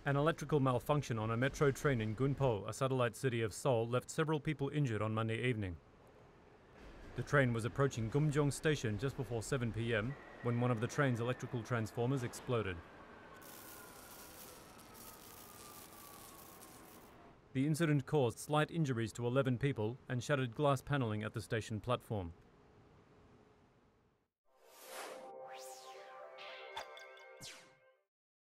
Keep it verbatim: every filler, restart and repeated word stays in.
An electrical malfunction on a metro train in Gunpo, a satellite city of Seoul, left several people injured on Monday evening. The train was approaching Geumjeong station just before seven p m when one of the train's electrical transformers exploded. The incident caused slight injuries to eleven people and shattered glass paneling at the station platform.